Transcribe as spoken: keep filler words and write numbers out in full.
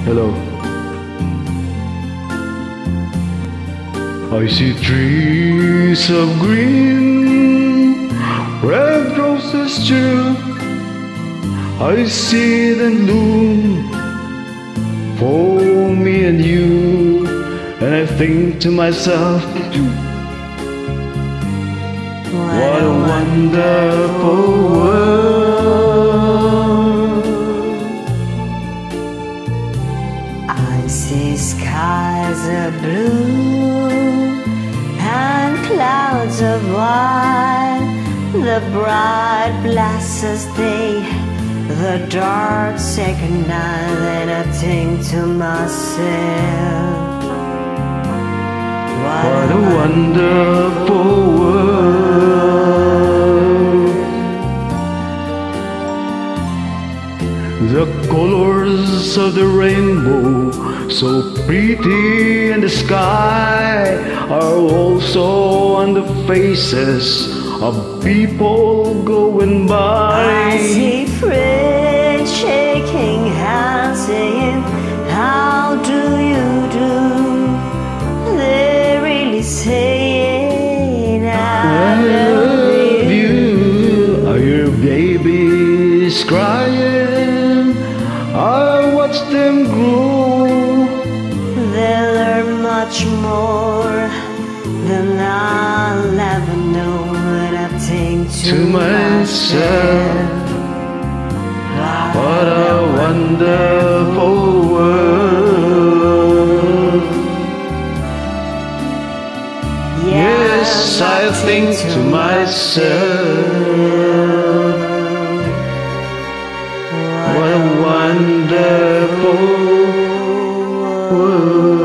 Hello. I see trees of green, red roses too. I see them bloom for me and you, and I think to myself, what a wonderful world. I see skies of blue and clouds of white, the bright blessed day, the dark second night, and I think to myself, what, what a wonderful world. The colors of the rainbow, so pretty in the sky, are also on the faces of people going by. I see friends shaking hands, saying, how do you do? They're really saying, I, I love you. you. Are your babies crying? I watch them grow. They'll learn much more than I'll ever know. When I think to, to myself, what a wonderful world. Yes, I think to myself, what a wonderful world.